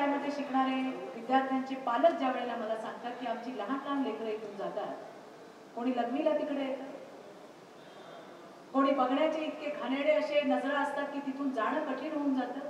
शाळेमध्ये शिकणारे विद्यार्थ्यांचे पालक ज्या वेळेला मला सांगतात की आमची लहान लहान लेकरं इथून जातात, कोणी लग्नीला तिकडे येतं, कोणी बघण्याचे इतके घाणेरडे असे नजरा असतात की तिथून जाणं कठीण होऊन जातं.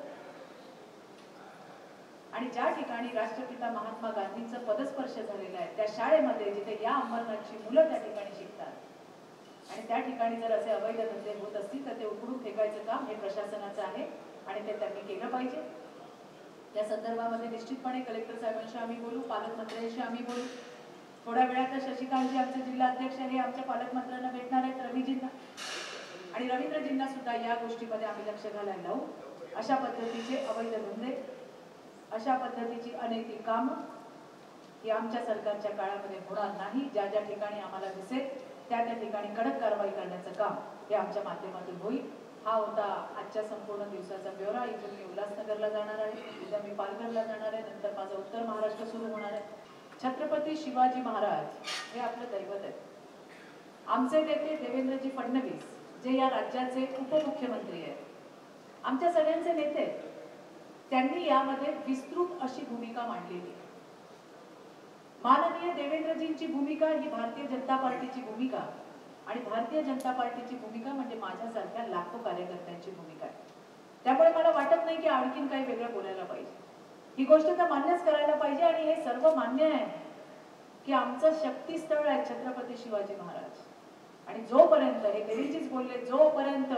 आणि ज्या ठिकाणी राष्ट्रपिता महात्मा गांधींचं पदस्पर्श झालेलं आहे त्या शाळेमध्ये जिथे या अंबरनाथची मुलं त्या ठिकाणी शिकतात आणि त्या ठिकाणी जर असे अवैध धंदे होत असतील तर ते उकडून फेकायचं काम हे प्रशासनाचं आहे आणि ते त्यांनी केलं पाहिजे. त्या संदर्भामध्ये निश्चितपणे कलेक्टर साहेबांशी आम्ही बोलू, पालकमंत्र्यांशी आम्ही बोलू. थोड्या वेळात शशिकांतजी आमचे जिल्हा अध्यक्ष हे आमच्या पालकमंत्र्यांना भेटणार आहेत, रवीजींना आणि रवींद्रजींना सुद्धा या गोष्टीमध्ये आम्ही लक्ष घालायला लावू. अशा पद्धतीचे अवैध धंदे, अशा पद्धतीची अनैतिक कामं ही आमच्या सरकारच्या काळामध्ये होणार नाही. ज्या ज्या ठिकाणी आम्हाला दिसेल त्या त्या ठिकाणी कडक कारवाई करण्याचं काम हे आमच्या माध्यमातून होईल. हा होता आजच्या संपूर्ण दिवसाचा ब्युरो. इथून मी उल्हासनगरला जाणार आहे, उद्या मी पालघरला जाणार आहे, नंतर माझं उत्तर महाराष्ट्र सुरू होणार आहे. छत्रपती शिवाजी महाराज हे आपलं दैवत आहे. आमचे नेते देवेंद्रजी फडणवीस जे या राज्याचे उपमुख्यमंत्री आहेत, आमच्या सगळ्यांचे नेते, त्यांनी यामध्ये विस्तृत अशी भूमिका मांडलेली. माननीय देवेंद्रजींची भूमिका ही भारतीय जनता पार्टीची भूमिका आणि भारतीय जनता पार्टीची भूमिका म्हणजे माझ्यासारख्या लाखो कार्यकर्त्यांची भूमिका आहे. त्यामुळे मला वाटत नाही की आणखीन काही वेगळं बोलायला पाहिजे. ही गोष्ट तर मान्यच करायला पाहिजे आणि हे सर्व मान्य आहे की आमचं शक्तीस्थळ आहे छत्रपती शिवाजी महाराज. आणि जोपर्यंत, हे देवीजीच बोलले, जोपर्यंत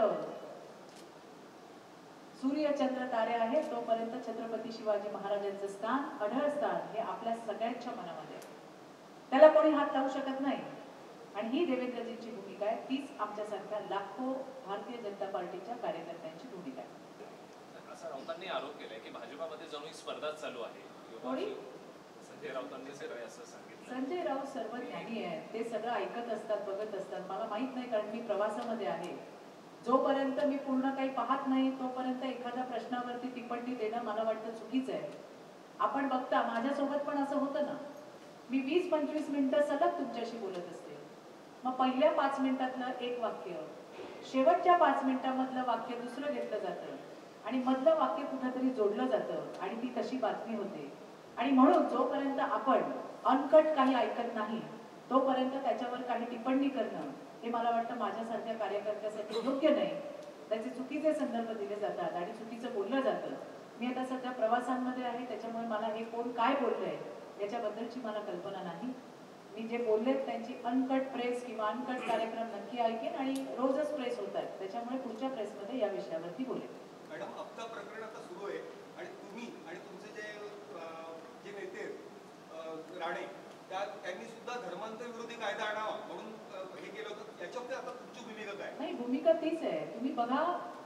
सूर्य चंद्र तारे आहे तोपर्यंत छत्रपती शिवाजी महाराजांचं स्थान, अढळ स्थान हे आपल्या सगळ्यांच्या मनामध्ये आहे. त्याला कोणी हात लावू शकत नाही. आणि ही देवेंद्रजींची भूमिका आहे, तीच आमच्यासारख्या लाखो भारतीय जनता पार्टीच्या कार्यकर्त्यांची भूमिका आहे. असं राऊतांनी आरोप केलाय की भाजपामध्ये जणू स्पर्धा चालू आहे. कोणी? संजय राऊतांनी असं सांगितलं. संजय राऊत सर्व ज्ञानी आहे, ते सगळं ऐकत असतात, बघत असतात. मला माहित नाही कारण मी प्रवासामध्ये आहे. जोपर्यंत मी पूर्ण काही पाहत नाही तोपर्यंत एखाद्या प्रश्नावरती टिप्पणी देणं मला वाटतं चुकीचं आहे. आपण बघता माझ्यासोबत पण असं होतं ना, मी 20-25 मिनिटं सलग तुमच्याशी बोलत असते. मग पहिल्या 5 मिनिटातलं एक वाक्य, शेवटच्या 5 मिनिटामधलं वाक्य दुसरं घेतलं जातं आणि मधलं वाक्य कुठंतरी जोडलं जातं आणि ती तशी बातमी होते. आणि म्हणून जोपर्यंत आपण अनकट काही ऐकत नाही तोपर्यंत त्याच्यावर काही टिप्पणी करणं हे मला वाटतं माझ्यासारख्या कार्यकर्त्यासाठी योग्य नाही. त्याचे चुकीचे संदर्भ दिले जातात आणि चुकीचं बोललं जातं. मी आता सध्या प्रवासांमध्ये आहे, त्याच्यामुळे मला हे कोण काय बोललंय याच्याबद्दलची मला कल्पना नाही. मी जे बोलले त्यांची अनकट प्रेस किंवा अनकट कार्यक्रम नक्की ऐकेन आणि रोजच प्रेस होत आहेत, त्याच्यामुळे पुढच्या प्रेसमध्ये या विषयावरती बोलेन. मॅडम, हप्ता प्रकरण आता सुरू आहे आणि तुम्ही आणि तुमचे जे नेते राणे त्यांनी सुद्धा धर्मांतर विरोधी कायदा आणावा म्हणून हे केलं होतं. याच्यामध्ये आता तुमची भूमिका काय? नाही, भूमिका तीच आहे. तुम्ही बघा,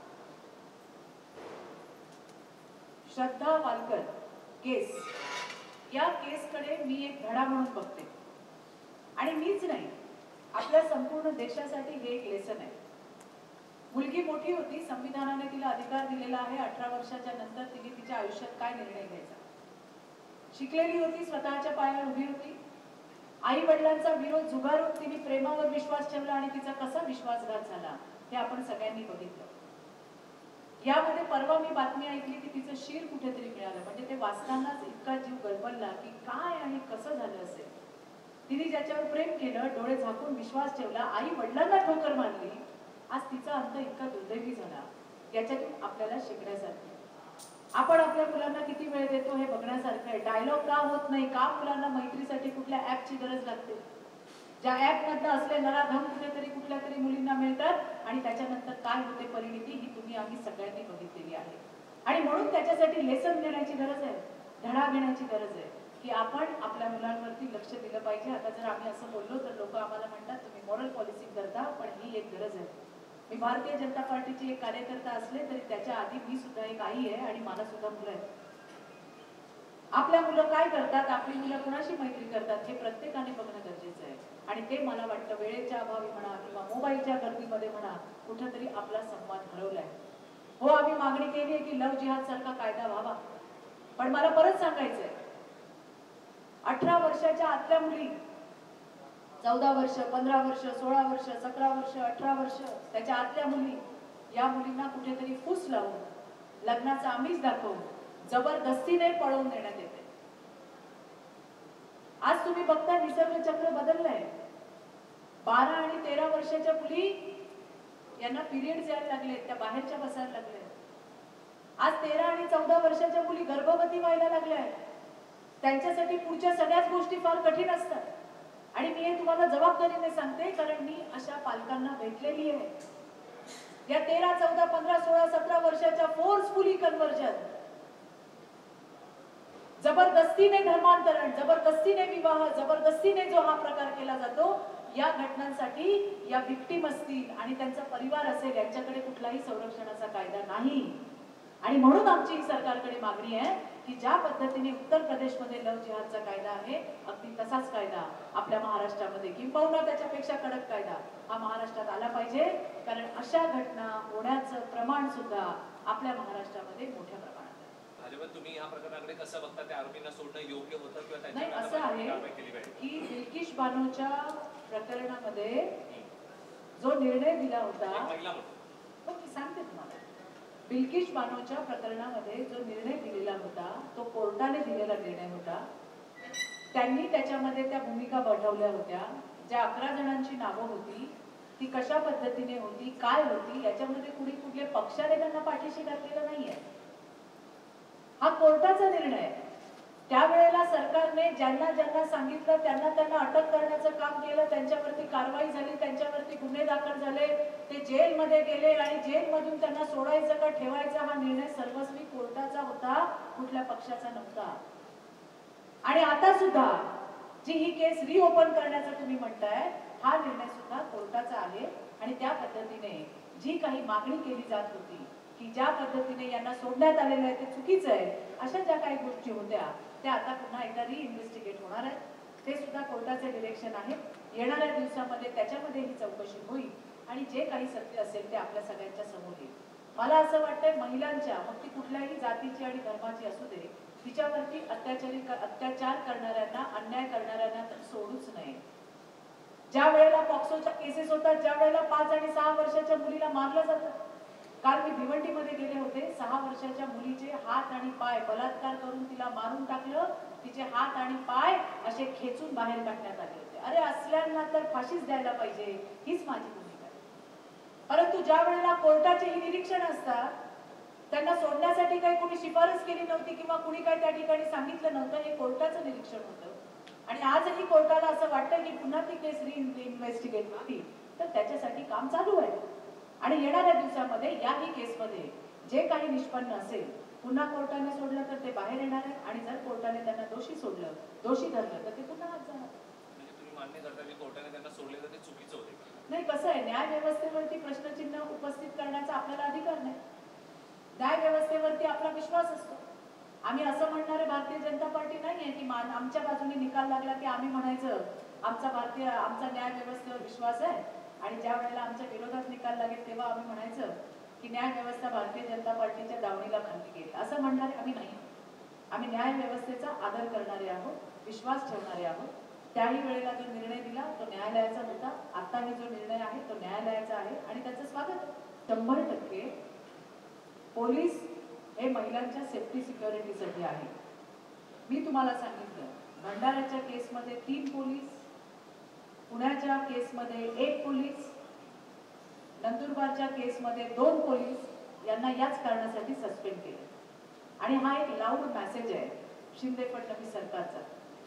श्रद्धा वालकर केस, या केसकडे मी एक धडा म्हणून बघते आणि मीच नाही, आपल्या संपूर्ण देशासाठी हे एक लेसन आहे. मुलगी मोठी होती, संविधानाने तिला अधिकार दिलेला आहे 18 वर्षाच्या नंतर तिने तिच्या आयुष्यात काय निर्णय घ्यायचा. शिकलेली होती, स्वतःच्या पायावर उभी होती. आई वडिलांचा विरोध झुगारून तिने प्रेमावर विश्वास ठेवला आणि तिचा कसा विश्वासघात झाला हे आपण सगळ्यांनी बघितलं. यामध्ये परवा मी बातमी ऐकली की तिचं शीर कुठेतरी मिळालं. म्हणजे ते वाचतानाच इतका जीव गळबळला की काय आणि कसं झालं असेल. तिने ज्याच्यावर प्रेम केलं, डोळे झाकून विश्वास ठेवला, आई वडिलांना ठोकर मारली, आज तिचा अंत इतका दुर्दैवी झाला. याच्यातून आपल्याला शिकण्यासारखं. आपण आपल्या मुलांना किती वेळ देतो हे बघण्यासारखं आहे. डायलॉग का होत नाही, का मुलांना मैत्रीसाठी कुठल्या ऍपची गरज लागते. ज्या ऍप मधनं असले नराधम कुठेतरी कुठल्या तरी मुलींना मिळतात आणि त्याच्यानंतर काय होते परिणिती ही तुम्ही आम्ही सगळ्यांनी बघितलेली आहे. आणि म्हणून त्याच्यासाठी लेसन घेण्याची गरज आहे, धडा घेण्याची गरज आहे की आपण आपल्या मुलांवरती लक्ष दिलं पाहिजे. आता जर आम्ही असं बोललो तर लोक आम्हाला म्हणतात तुम्ही मॉरल पॉलिसिंग करता, पण ही एक गरज आहे. मी भारतीय जनता पार्टीचे एक कार्यकर्ता असले तरी त्याच्या आधी मी सुद्धा एक आई आहे आणि मला सुद्धा मुलं आहेत. आपल्या मुलं काय करतात, आपली मुलं कुणाशी मैत्री करतात हे प्रत्येकाने बघणं गरजेचं आहे. आणि ते मला वाटतं वेळेच्या अभावी म्हणा किंवा मोबाईलच्या गर्दीमध्ये म्हणा कुठंतरी आपला संवाद हरवलाय. हो, आम्ही मागणी केली आहे की लव्ह जिहाद सारखा कायदा व्हावा, पण मला परत सांगायचंय 18 वर्षाच्या आतल्या मुली, 14 वर्ष, 15 वर्ष, 16 वर्ष, 17 वर्ष, 18 वर्ष त्याच्या आतल्या मुली, या मुलींना कुठेतरी फूस लावून लग्नाचा आमिष दाखवून जबरदस्तीने पळवून देण्यात येते. आज तुम्ही बघता निसर्ग चक्र बदललंय. 12 आणि 13 वर्षाच्या मुली यांना पिरियड्स यायला लागले, त्या बाहेरच्या बसायला लागल्या. आज 13 आणि 14 वर्षाच्या मुली गर्भवती व्हायला लागल्या. त्यांच्यासाठी पुढच्या सगळ्याच गोष्टी फार कठीण असतात. आणि मी हे तुम्हाला जबाबदारीने सांगते, कारण मी अशा पालकांना भेटलेली आहे. या 13, 14, 15, 16, 17 वर्षाच्या फोर्सफुली कन्व्हर्जन, जबरदस्तीने धर्मांतरण, जबरदस्तीने विवाह, जबरदस्तीने जो हा प्रकार केला जातो, या घटनांसाठी या विक्टिम असतील आणि त्यांचा परिवार असेल, यांच्याकडे कुठलाही संरक्षणाचा कायदा नाही. आणि म्हणून आमची सरकारकडे मागणी आहे की ज्या पद्धतीने उत्तर प्रदेशमध्ये लव्ह जिहादचा कायदा आहे, अगदी तसाच कायदा आपल्या महाराष्ट्रामध्ये, किंबहुना त्याच्यापेक्षा कडक कायदा हा महाराष्ट्रात आला पाहिजे. कारण अशा घटना होण्याचं प्रमाण सुद्धा आपल्या महाराष्ट्रामध्ये मोठ्या प्रमाणात आहे. भाजप तुम्ही ह्या प्रकरणाकडे कसं बघता? त्या आरोपींना सोडणं योग्य होतं किंवा नाही, असं त्यांच्यावर आहे कारवाई केली पाहिजे? की बिल्किश बानोच्या प्रकरणामध्ये जो निर्णय दिला होता, एक महिला म्हणून हो मी सांगते तुम्हाला, बिल्किश बानोच्या प्रकरणामध्ये जो निर्णय दिलेला होता तो कोर्टाने दिलेला निर्णय होता. त्यांनी त्याच्यामध्ये त्या भूमिका बजावल्या होत्या. ज्या 11 जणांची नावं होती ती कशा पद्धतीने होती, काय होती, याच्यामध्ये कुणी कुठल्या पक्षाने त्यांना पाठीशी घातलेलं नाहीये. हा कोर्टाचा निर्णय आहे. त्यावेळेला सरकारने ज्यांना ज्यांना सांगितलं त्यांना त्यांना अटक करण्याचं काम केलं, त्यांच्यावरती कारवाई झाली, त्यांच्यावरती गुन्हे दाखल झाले, ते जेलमध्ये गेले आणि जेलमधून त्यांना सोडायचं का ठेवायचा हा निर्णय सर्वस्वी कोर्टाचा होता, कुठल्या पक्षाचा नव्हता. आणि आता सुद्धा जी ही केस रिओपन करण्याचं तुम्ही म्हणताय, हा निर्णय सुद्धा कोर्टाचा आहे. आणि त्या पद्धतीने जी काही मागणी केली जात होती की ज्या पद्धतीने यांना सोडण्यात आलेलं आहे ते चुकीचं आहे, अशा ज्या काही गोष्टी होत्या त्या आता पुन्हा एकदा रिइन्व्हेस्टिगेट होणार आहेत. ते सुद्धा कोर्टाचे डिरेक्शन आहे. येणाऱ्या दिवसामध्ये त्याच्यामध्ये ही चौकशी होईल आणि जे काही सत्य असेल ते आपल्या सगळ्यांच्या समोर येईल. मला असं वाटतंय महिलांच्या, मग ती कुठल्याही जातीची आणि धर्माची असू दे, तिच्यावरती अत्याचार करणाऱ्यांना, अन्याय करणाऱ्यांना तर सोडूच नये. ज्या वेळेला पॉक्सोच्या केसेस होतात, ज्या वेळेला 5 आणि 6 वर्षाच्या मुलीला मारलं जातं. काल मी भिवंडीमध्ये गेले होते. 6 वर्षाच्या मुलीचे हात आणि पाय बलात्कार करून तिला मारून टाकलं. तिचे हात आणि पाय असे खेचून बाहेर काढण्यात आले होते. अरे असल्यांना तर फाशीच द्यायला पाहिजे, हीच माझी भूमिका आहे. परंतु ज्या वेळेला कोर्टाचे ही निरीक्षण असतात, त्यांना सोडण्यासाठी काही कोणी शिफारस केली नव्हती किंवा कुणी काही त्या ठिकाणी सांगितलं नव्हतं, हे कोर्टाचं निरीक्षण होतं. आणि आजही कोर्टाला असं वाटतं की पुन्हा ती केस रिइन्व्हेस्टिगेट होती, तर त्याच्यासाठी काम चालू आहे. आणि येणाऱ्या दिवसामध्ये याही केसमध्ये जे काही निष्पन्न असेल, पुन्हा कोर्टाने सोडलं तर ते बाहेर येणार आहे. आणि जर कोर्टाने त्यांना दोषी सोडलं, दोषी धरलं, तर ते पुन्हा आत जाणार. म्हणजे तुम्ही मान्य करता की कोर्टाने त्यांना सोडले तर ते चुकीचं होते? नाही, कसं आहे, न्याय व्यवस्थेवरती प्रश्नचिन्ह उपस्थित करण्याचा आपल्याला अधिकार नाही. न्याय व्यवस्थेवरती आपला विश्वास असतो. आम्ही असं म्हणणारे भारतीय जनता पार्टी नाहीये की आमच्या बाजूने निकाल लागला की आम्ही म्हणायचं आमचा न्याय व्यवस्थेवर विश्वास आहे, आणि ज्या वेळेला आमच्या विरोधात निकाल लागेल तेव्हा आम्ही म्हणायचं की न्याय व्यवस्था भारतीय जनता पार्टीच्या दावणीला खाली गेली, असं म्हणणारे आम्ही नाही. आम्ही न्याय व्यवस्थेचा आदर करणारे आहोत, विश्वास ठेवणारे आहोत. त्याही वेळेला जो निर्णय दिला तो न्यायालयाचा होता. आताही जो निर्णय आहे तो न्यायालयाचा आहे आणि त्याचं स्वागत आहे. 100% पोलीस हे महिलांच्या सेफ्टी सिक्युरिटीसाठी आहे. मी तुम्हाला सांगितलं, भंडाऱ्याच्या केसमध्ये 3 पोलीस, पुण्याच्या केसमध्ये 1 पोलीस, नंदुरबारच्या केसमध्ये 2 पोलीस यांना याच कारणासाठी सस्पेंड केलं. आणि हा एक लाऊड मेसेज आहे शिंदे फडणवीस सरकारचा.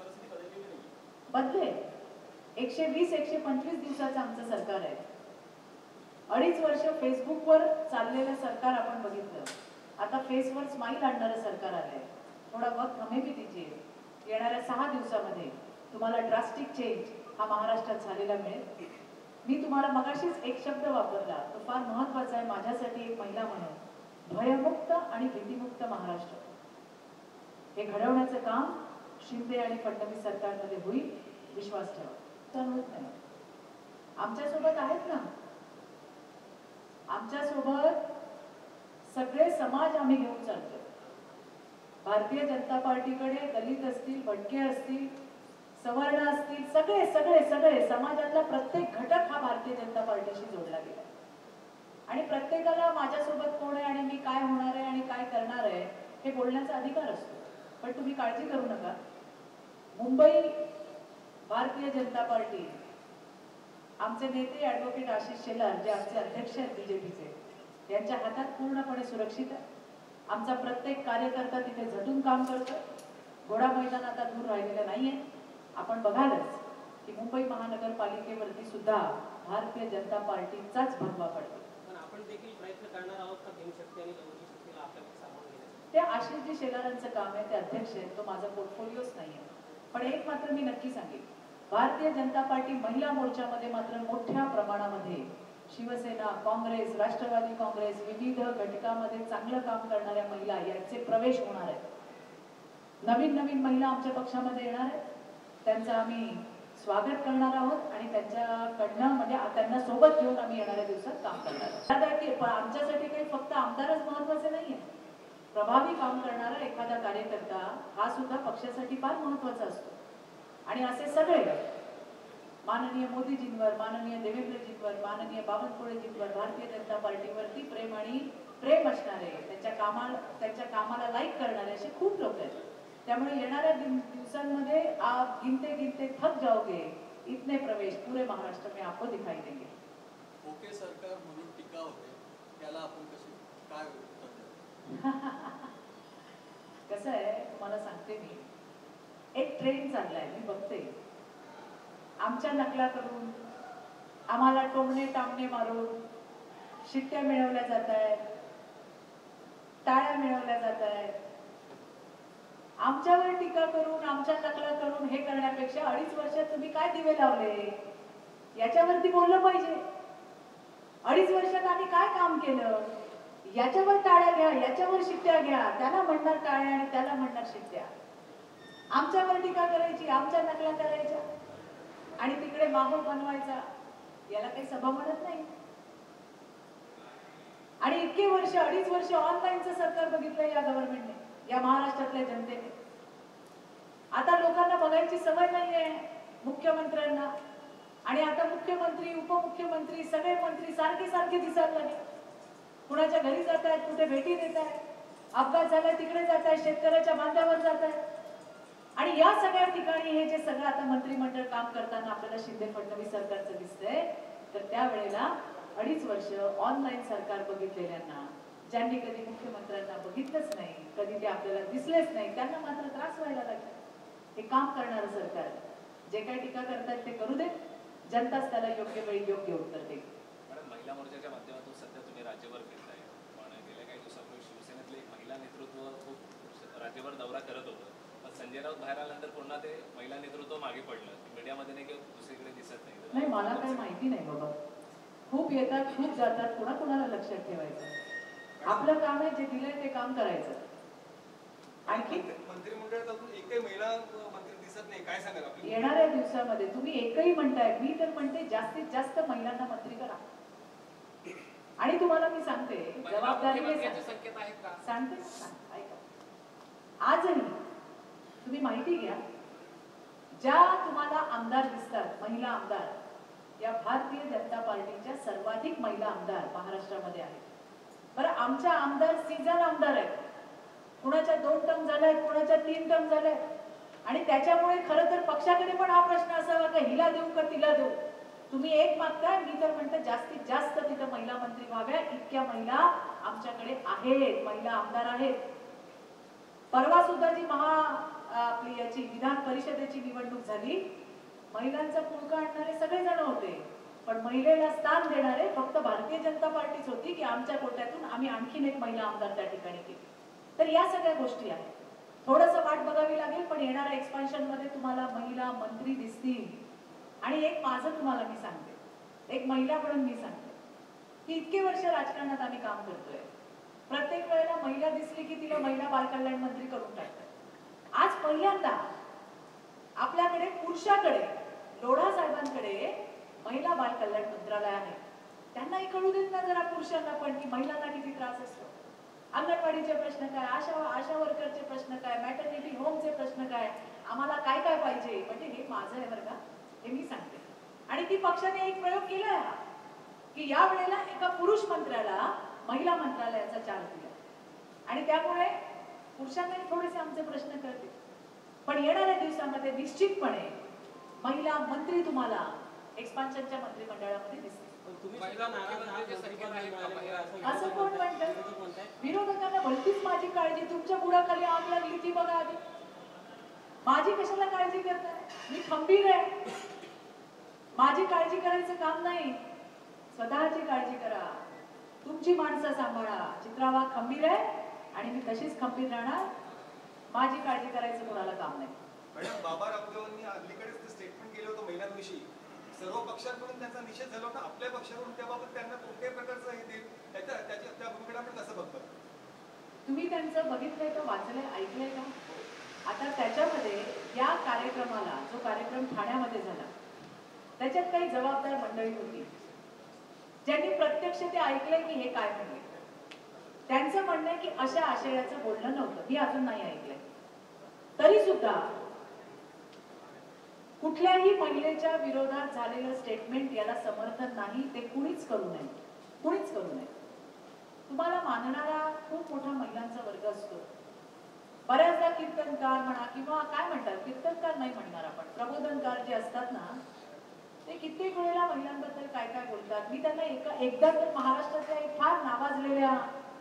बदले 120-125 दिवसाचं आमचं सरकार आहे. 2.5 वर्ष फेसबुकवर चाललेलं सरकार आपण बघितलं. आता फेसवर स्माईल आणणारं सरकार आलंय. थोडा वक्त हमें भी दीजिए. येणाऱ्या 6 दिवसामध्ये तुम्हाला ड्रास्टिक चेंज हा महाराष्ट्रात झालेला मिळेल. मी तुम्हाला मगाशीच एक शब्द वापरला, तो फार महत्वाचा आहे माझ्यासाठी एक महिला म्हणून. भयमुक्त आणि भीतीमुक्त महाराष्ट्र हे घडवण्याचं काम शिंदे आणि फडणवीस सरकारमध्ये होईल, विश्वास ठेवा. तर होत नाही. आमच्यासोबत आहेत ना, आमच्यासोबत सगळे समाज आम्ही घेऊन चालतो. भारतीय जनता पार्टीकडे दलित असतील, भटके असतील, सवर्ण असतील, सगळे सगळे सगळे समाजातला प्रत्येक घटक हा भारतीय जनता पार्टीशी जोडला गेला. आणि प्रत्येकाला माझ्यासोबत कोण आहे आणि मी काय होणार आहे आणि काय करणार आहे हे हे बोलण्याचा अधिकार असतो. पण तुम्ही काळजी करू नका. मुंबई भारतीय जनता पार्टी, आमचे नेते ॲडव्होकेट आशिष शेलार जे आमचे अध्यक्ष आहेत बीजेपीचे, यांच्या हातात पूर्णपणे सुरक्षित आहे. आमचा प्रत्येक कार्यकर्ता तिथे झटून काम करतो. घोडा मैदान आता दूर राहिलेलं नाहीये. आपण बघालच की मुंबई महानगरपालिकेवरती सुद्धा भारतीय जनता पार्टीचाच भगवा पडतो. पण आपण देखील प्रयत्न करणार आहोत का भीमशक्ती आणि लवचिक शक्तीला आपल्याकडे सामावून घेण्यासाठी? ते आशिषजी शेलारांचं काम आहे, ते अध्यक्ष आहेत, तो माझा पोर्टफोलिओच नाहीये. पण एक मात्र मी नक्की सांगेन, भारतीय जनता पार्टी महिला मोर्चामध्ये मात्र मोठ्या प्रमाणामध्ये शिवसेना, काँग्रेस, राष्ट्रवादी काँग्रेस, विविध घटकामध्ये चांगलं काम करणाऱ्या महिला यांचे प्रवेश होणार आहेत. नवीन नवीन महिला आमच्या पक्षामध्ये येणार आहेत. त्यांचं आम्ही स्वागत करणार आहोत आणि त्यांच्याकडनं म्हणजे त्यांना सोबत घेऊन आम्ही येणाऱ्या दिवसात काम करणार आहोत. आमच्यासाठी काही फक्त आमदारच महत्वाचे नाहीये. प्रभावी काम करणारा एखादा कार्यकर्ता हा सुद्धा पक्षासाठी फार महत्वाचा असतो. आणि असे सगळे माननीय मोदीजींवर, माननीय देवेंद्रजींवर, माननीय बावनकुळेजींवर भारतीय जनता पार्टीवरती प्रेम असणारे, त्यांच्या कामाला लाईक करणारे असे खूप लोक आहेत. त्यामुळे येणाऱ्या दिवसांमध्ये आप गिनते गिनते थक जाओगे, इतने प्रवेश पूरे महाराष्ट्र में आपको दिखाई देंगे. ओके सरकार म्हणून टीका होते, त्याला आपण काय उत्तर द्याल? कसं आहे तुम्हाला सांगते मी, एक ट्रेंड चाललाय मी बघते. आमच्या नकला करून, आम्हाला टोमणे टामणे मारून शिट्ट्या मिळवल्या जात आहेत, टाळ्या मिळवल्या जात आहेत. आमच्यावर टीका करून, आमच्या नकला करून हे करण्यापेक्षा 2.5 वर्षात तुम्ही काय दिवे लावले याच्यावरती बोललं पाहिजे. 2.5 वर्षात आम्ही काय काम केलं याच्यावर टाळ्या घ्या, याच्यावर शिट्ट्या घ्या. त्याला म्हणणार टाळ्या आणि त्याला म्हणणार शिट्ट्या. आमच्यावर टीका करायची, आमच्या नकला करायच्या आणि तिकडे माहोल बनवायचा, याला काही सभा म्हणत नाही. आणि इतके वर्ष, 2.5 वर्ष ऑनलाईनचं सरकार बघितलं या गव्हर्नमेंटने, या महाराष्ट्रातल्या जनतेने. आता लोकांना बघायची सवय नाहीये मुख्यमंत्र्यांना. आणि आता मुख्यमंत्री, उपमुख्यमंत्री, सगळे मंत्री सारखे सारखे दिसायला लागले. कुणाच्या घरी जात आहेत, कुठे भेटी देत आहेत, अपघात झाला तिकडे जात आहेत, शेतकऱ्याच्या बांधावर जात आहेत. आणि या सगळ्या ठिकाणी हे जे सगळं आता मंत्रिमंडळ काम करताना आपल्याला शिंदे फडणवीस सरकारचं दिसतंय, तर त्यावेळेला 2.5 वर्ष ऑनलाईन सरकार बघितलेल्यांना, ज्यांनी कधी मुख्यमंत्र्यांना बघितलंच नाही, कधी ते आपल्याला दिसलेच नाही, त्यांना मात्र त्रास व्हायला लागला. हे काम करणारं सरकार जे काही टीका करतात ते करू दे, जनताच त्याला योग्य वेळी योग्य उत्तर देईल. मॅडम, महिला मोर्चाच्या माध्यमातून सध्या तुम्ही राज्यभर फिरताय, पण गेल्या काही दिवसापूर्वी शिवसेनेतले एक महिला नेतृत्व खूप राज्यभर दौरा करत होतं. पण संजय राऊत बाहेर आल्यानंतर पुन्हा ते महिला नेतृत्व मागे पडलं. मीडियामध्ये नाही किंवा दुसरीकडे दिसत नाही. मला काही माहिती नाही बाबा. खूप येतात, खूप जातात, कुणाला लक्षात ठेवायचं. आपलं काम आहे, जे दिलंय ते काम करायचं. आणखी मंत्रिमंडळात अजून एकही महिला मंत्री दिसत नाही, काय सांगाल आपल्याला? येणाऱ्या दिवसामध्ये तुम्ही एकही म्हणताय, मी तर म्हणते जास्तीत जास्त महिलांना मंत्री करा. आणि तुम्हाला मी सांगते, जबाबदारीने संकेत आहेत का? सांगते ना, ऐका. आजही तुम्ही माहिती घ्या, ज्या तुम्हाला आमदार दिसतात, महिला आमदार, या भारतीय जनता पार्टीच्या सर्वाधिक महिला आमदार महाराष्ट्रामध्ये आहेत. बरं, आमच्या आमदार सीझन आमदार आहेत. कुणाच्या 2 टर्म झाल्या आहेत, कुणाच्या 3 टर्म झाल्या आहेत. आणि त्याच्यामुळे खरं तर पक्षाकडे पण हा प्रश्न असावा का हिला देऊ का तिला देऊ. तुम्ही एक मागताय, मी तर म्हणते जास्तीत जास्त तिथं महिला मंत्री व्हाव्या. इतक्या महिला आमच्याकडे आहेत, महिला आमदार आहेत. परवा सुद्धा जी आपली याची विधान परिषदेची निवडणूक झाली, महिलांचा पुळका आणणारे सगळे जण होते, पण महिलेला स्थान देणारे फक्त भारतीय जनता पार्टीच होती की आमच्या कोट्यातून आम्ही आणखीन एक महिला आमदार त्या ठिकाणी केली. तर या सगळ्या गोष्टी आहेत. थोडंसं वाट बघावी लागेल, पण येणाऱ्या एक्सपान्शन मध्ये तुम्हाला महिला मंत्री दिसतील. आणि एक माझं तुम्हाला मी सांगते, एक महिला म्हणून मी सांगते की इतके वर्ष राजकारणात आम्ही काम करतोय, प्रत्येक वेळेला महिला दिसली की तिला महिला बालकल्याण मंत्री करून टाकतात. आज पहिल्यांदा आपल्याकडे पुरुषाकडे, लोढा साहेबांकडे महिला बालकल्याण मंत्रालय आहे. त्यांनाही कळू देत ना जरा पुरुषांना पण की महिलांना किती त्रास असतो. अंगणवाडीचे प्रश्न काय, आशा वर्करचे प्रश्न काय, मॅटर्निटी होमचे प्रश्न काय, आम्हाला काय काय पाहिजे. म्हणजे हे माझं आहे बरं का, हे मी सांगते. आणि ती पक्षाने एक प्रयोग केलाय हा की या वेळेला एका पुरुष मंत्र्याला महिला मंत्रालयाचा चार्ज दिला. आणि त्यामुळे आमचे प्रश्न करतील. पण येणाऱ्या दिवसामध्ये निश्चितपणे महिला मंत्री तुम्हाला एक्सपान्शनच्या मंत्रिमंडळामध्ये दिसतील. पण तुम्ही महिला सुद्धा नाराज आहात, मुख्यमंत्र्यांच्या मंत्रिपद संख्येत नाही आहे का मिळालेलं महिला? आहे, असं कोण म्हणतं? विरोधक म्हणताय. विरोधकांना भलतीच माझी काळजी, तुमच्या बुडाखाली आग लागली ती बघा आधी. माझी कशाला काळजी करताय? मी खंबीर आहे. माझी काळजी करायचं काम नाही, स्वतःची काळजी करा. तुमची माणसं सांभाळा. चित्रा वाघ खंबीर आहे आणि मी तशीच खंबीर राहणार. माझी काळजी करायचं कोणाला काम नाही. मॅडम, बाबा रामदेवांनी अलीकडेच ते स्टेटमेंट केलं होतं महिलांविषयी. सर्व पक्षांकडून त्यांचा निषेध झाला होता. आपल्या पक्षाकडून त्याबाबत त्यांना कोणत्याही प्रकारचं हे देईल त्या भूमिकेला आपण कसं बघतो? तुम्ही त्यांचं बघितलंय का, वाचलंय, ऐकलंय का? आता त्याच्यामध्ये या कार्यक्रमाला, जो कार्यक्रम ठाण्यामध्ये झाला, त्याच्यात काही जबाबदार मंडळी होती ज्यांनी प्रत्यक्ष ते ऐकलंय की हे काय म्हणले. त्यांचं म्हणणं आहे की अशा आशयाचं बोलणं नव्हतं. मी अजून नाही ऐकलंय. तरी सुद्धा कुठल्याही महिलेच्या विरोधात झालेलं स्टेटमेंट याला समर्थन नाही. ते कुणीच करू नये, कुणीच करू नये. तुम्हाला मानणारा खूप मोठा महिलांचा वर्ग असतो. बऱ्याचदा कीर्तनकार म्हणा किंवा काय म्हणतात, कीर्तनकार नाही म्हणणार आपण, प्रबोधनकार जे असतात ना, ते कित्येक वेळेला महिलांबद्दल काय काय बोलतात. मी त्यांना एकदा तर महाराष्ट्रातल्या एक फार नावाजलेल्या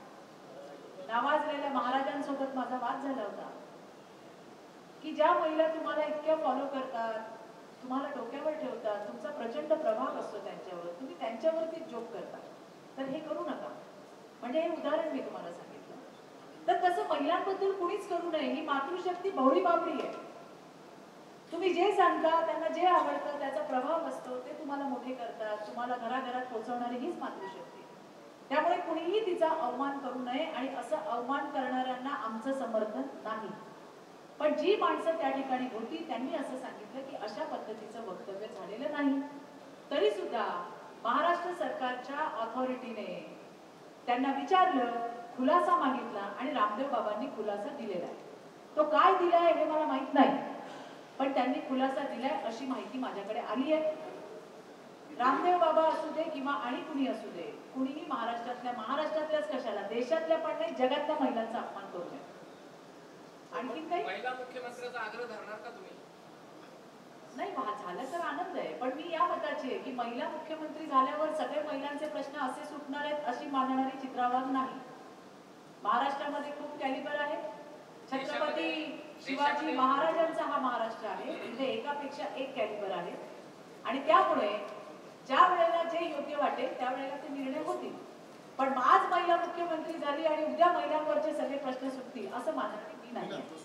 महाराजांसोबत माझा वाद झाला होता की ज्या महिला तुम्हाला इतक्या फॉलो करतात, तुम्हाला डोक्यावर ठेवतात, तुमचा प्रचंड प्रभाव असतो त्यांच्यावर, तुम्ही त्यांच्यावरती जोक करता, तर हे करू नका. म्हणजे हे उदाहरण मी तुम्हाला सांगितलं. तर तसं महिलांबद्दल कुणीच करू नये. ही मातृशक्ती भोळी बाबडी आहे. तुम्ही जे सांगता, त्यांना जे आवडतं, त्याचा प्रभाव असतो, ते तुम्हाला मोठे करतात, तुम्हाला घराघरात पोहोचवणारी हीच मातृशक्ती. त्यामुळे कुणीही तिचा अवमान करू नये आणि असं अवमान करणाऱ्यांना आमचं समर्थन नाही. पण जी माणसं त्या ठिकाणी होती त्यांनी असं सांगितलं की अशा पद्धतीचं वक्तव्य झालेलं नाही. तरी सुद्धा महाराष्ट्र सरकारच्या ऑथॉरिटीने त्यांना विचारलं, खुलासा मागितला आणि रामदेव बाबांनी खुलासा दिलेला आहे. तो काय दिलाय हे मला माहित नाही, पण त्यांनी खुलासा दिलाय अशी माहिती माझ्याकडे आली आहे. रामदेव बाबा असू दे किंवा आणि कुणी असू दे, कुणीही महाराष्ट्रातल्याच कशाला, देशातल्या पण नाही, जगातल्या महिलांचा अपमान करू नये. आणखी काही महिला मुख्यमंत्र्याचा आग्रह धरणार का तुम्ही? नाही, झालं तर आनंद आहे. पण मी या मताची आहे की महिला मुख्यमंत्री झाल्यावर सगळे महिलांचे प्रश्न असे सुटणार आहेत अशी मानणारी चित्रा वाघ नाही. महाराष्ट्रामध्ये खूप कॅलिबर आहे. छत्रपती शिवाजी महाराजांचा हा महाराष्ट्र आहे. इथे एकापेक्षा एक कॅलिबर आहे आणि त्यामुळे ज्या वेळेला जे योग्य वाटेल त्यावेळेला ते निर्णय होतील. पण आज महिला मुख्यमंत्री झाली आणि उद्या महिलांवरचे सगळे प्रश्न सुटतील असं मानणारी मी नाही.